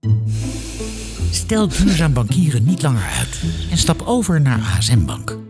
Stel duurzaam bankieren niet langer uit en stap over naar ASM Bank.